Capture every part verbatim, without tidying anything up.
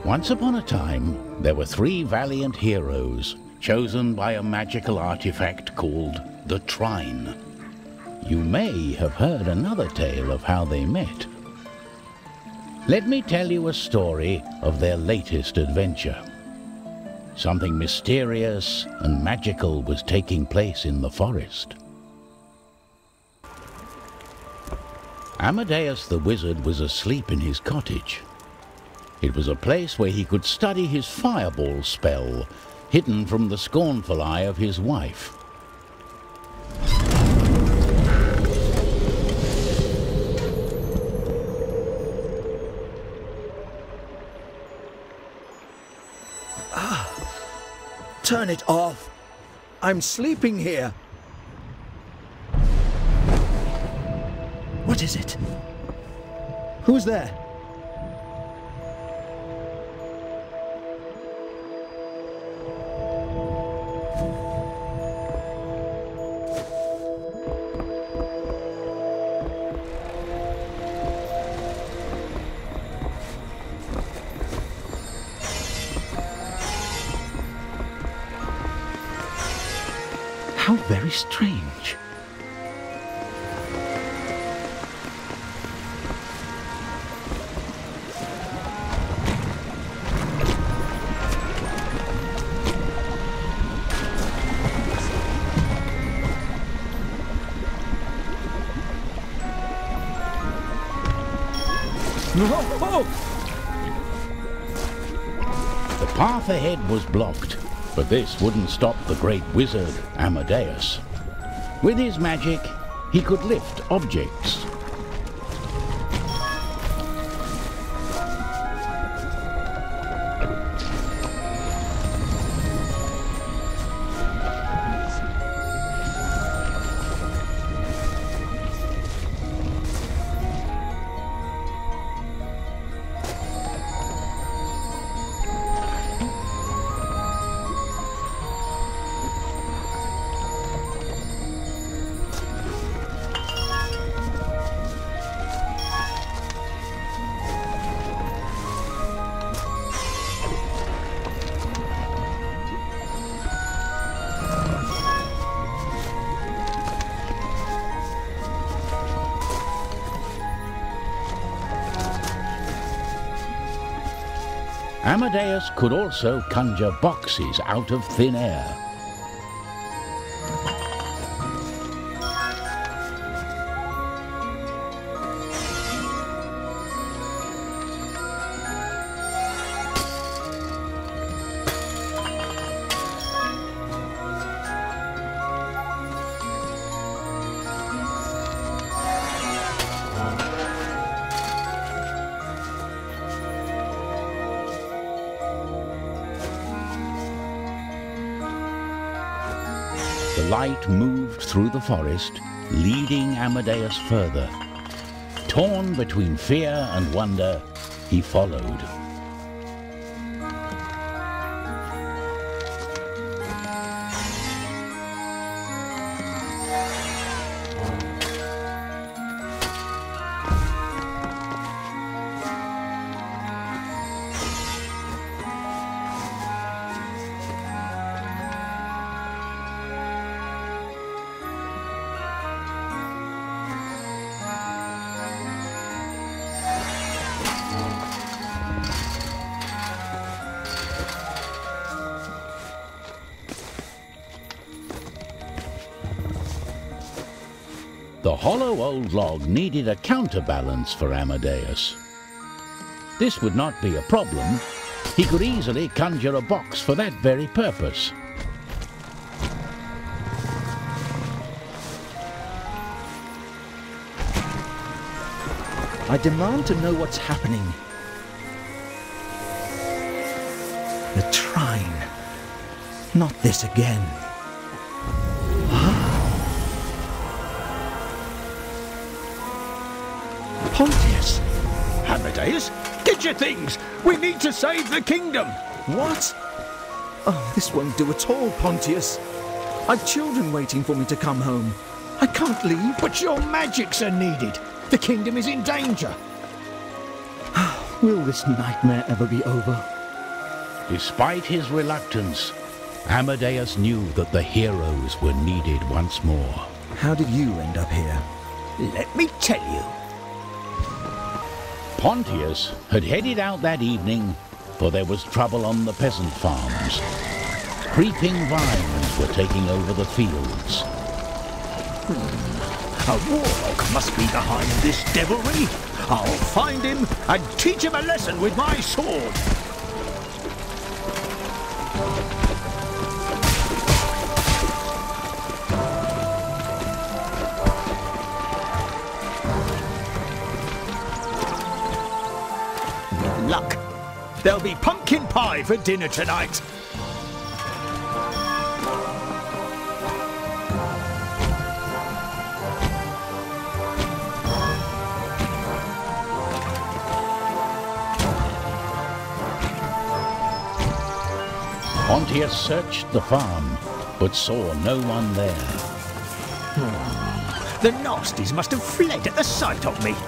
Once upon a time, there were three valiant heroes chosen by a magical artifact called the Trine. You may have heard another tale of how they met. Let me tell you a story of their latest adventure. Something mysterious and magical was taking place in the forest. Amadeus the wizard was asleep in his cottage. It was a place where he could study his fireball spell, hidden from the scornful eye of his wife. Turn it off. I'm sleeping here. What is it? Who's there? How very strange. No! The path ahead was blocked. But this wouldn't stop the great wizard, Amadeus. With his magic, he could lift objects. Amadeus could also conjure boxes out of thin air. The light moved through the forest, leading Amadeus further. Torn between fear and wonder, he followed. The hollow old log needed a counterbalance for Amadeus. This would not be a problem. He could easily conjure a box for that very purpose. I demand to know what's happening. The Trine. Not this again. Pontius! Amadeus, get your things! We need to save the kingdom! What? Oh, this won't do at all, Pontius. I've children waiting for me to come home. I can't leave. But your magics are needed. The kingdom is in danger. Will this nightmare ever be over? Despite his reluctance, Amadeus knew that the heroes were needed once more. How did you end up here? Let me tell you. Pontius had headed out that evening, for there was trouble on the peasant farms. Creeping vines were taking over the fields. A warlock must be behind this devilry. I'll find him and teach him a lesson with my sword. With luck, there'll be pumpkin pie for dinner tonight. Pontius searched the farm, but saw no one there. Hmm. The nasties must have fled at the sight of me.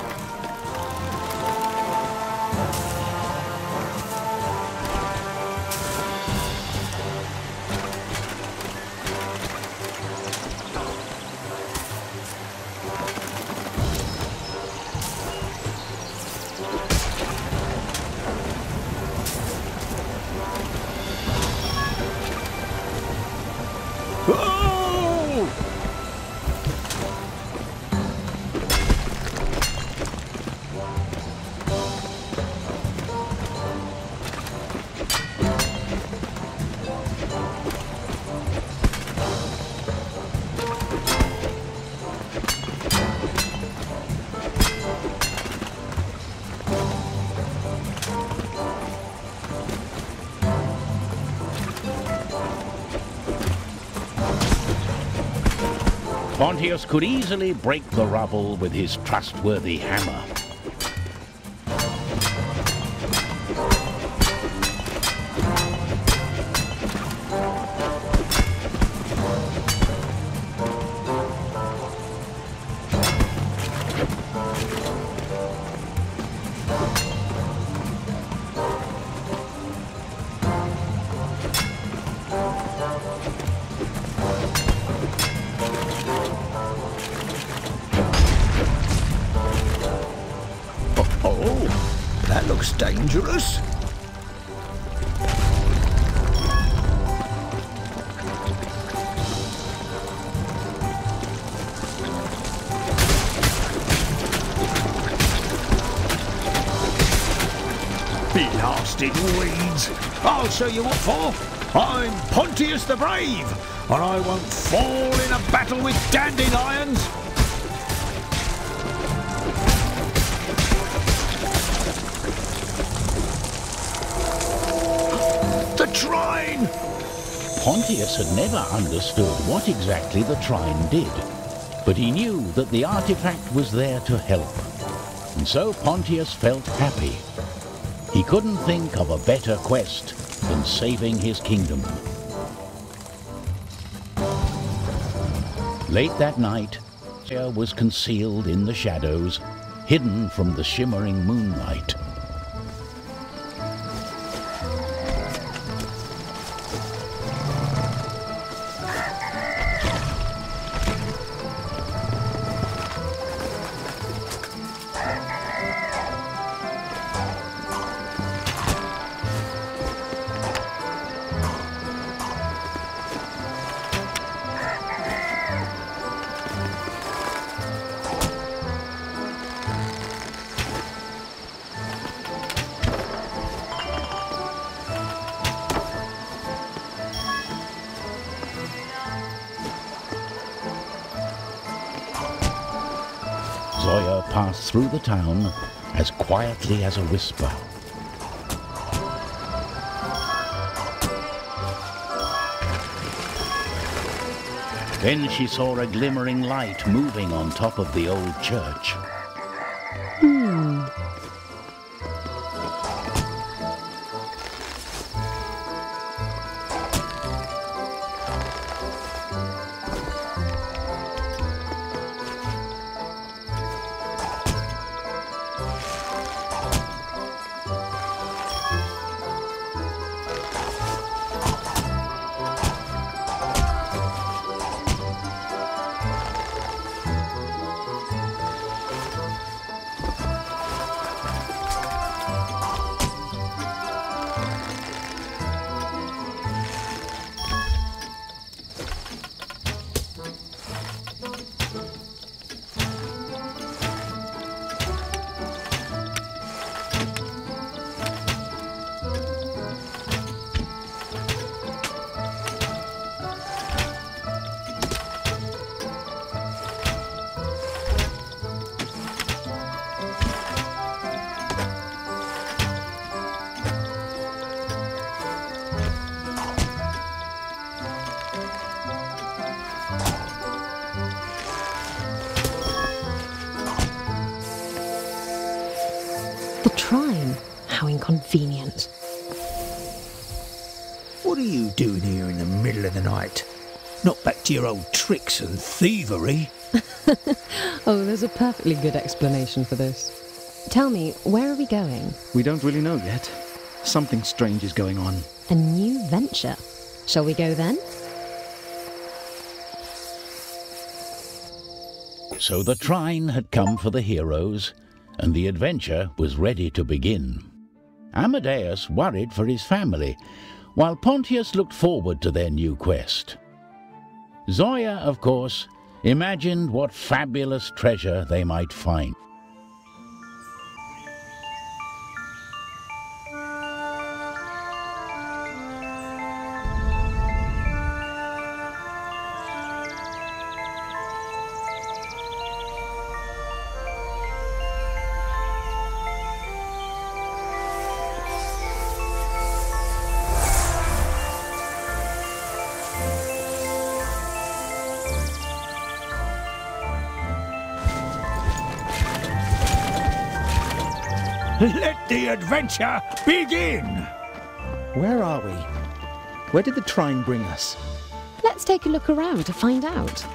Pontius could easily break the rubble with his trustworthy hammer. Oh, that looks dangerous. Blasted weeds! I'll show you what for. I'm Pontius the Brave, and I won't fall in a battle with dandelions. The Trine! Pontius had never understood what exactly the Trine did, but he knew that the artifact was there to help. And so Pontius felt happy. He couldn't think of a better quest than saving his kingdom. Late that night, Zoya was concealed in the shadows, hidden from the shimmering moonlight. Zoya passed through the town as quietly as a whisper. Then she saw a glimmering light moving on top of the old church. Hmm. The Trine. How inconvenient. What are you doing here in the middle of the night? Not back to your old tricks and thievery. Oh, there's a perfectly good explanation for this. Tell me, where are we going? We don't really know yet. Something strange is going on. A new venture. Shall we go then? So the Trine had come for the heroes, and the adventure was ready to begin. Amadeus worried for his family, while Pontius looked forward to their new quest. Zoya, of course, imagined what fabulous treasure they might find. Let the adventure begin! Where are we? Where did the Trine bring us? Let's take a look around to find out.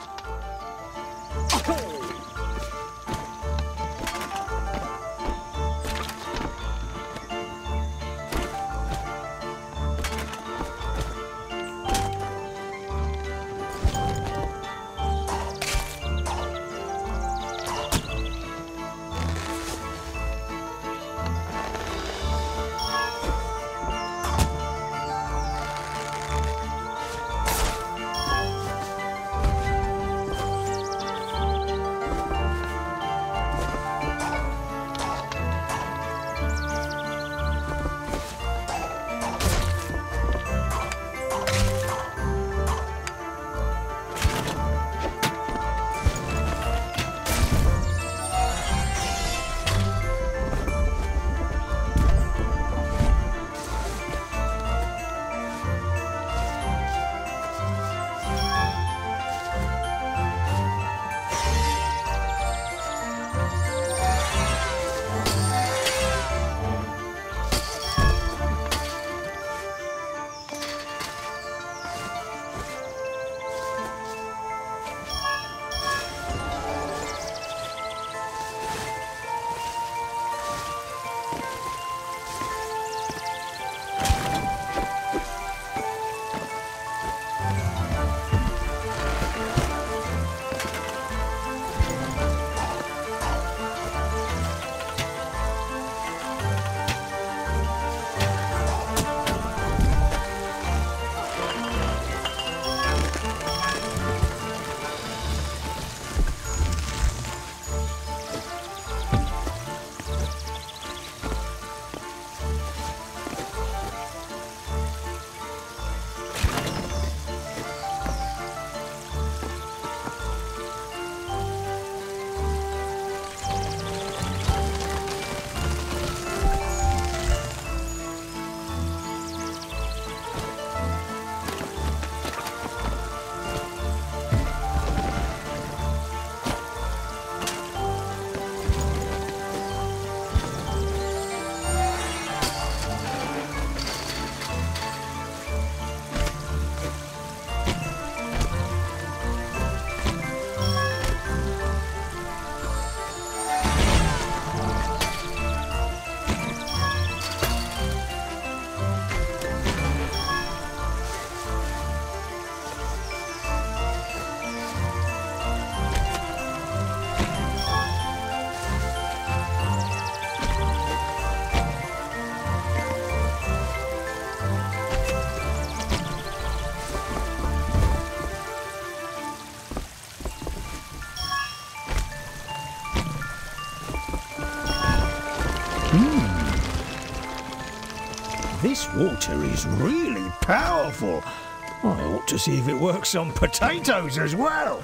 This water is really powerful. I ought to see if it works on potatoes as well.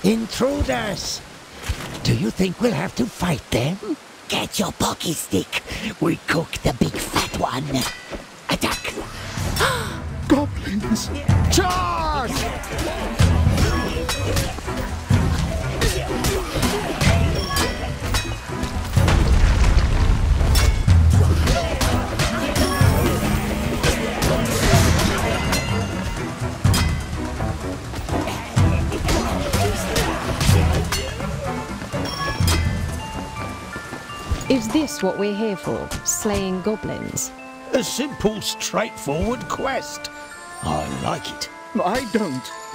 Intruders! Do you think we'll have to fight them? Get your pocky stick. We cook the big fat one. Attack! Goblins! Charge! Is this what we're here for? Slaying goblins? A simple, straightforward quest. I like it. I don't.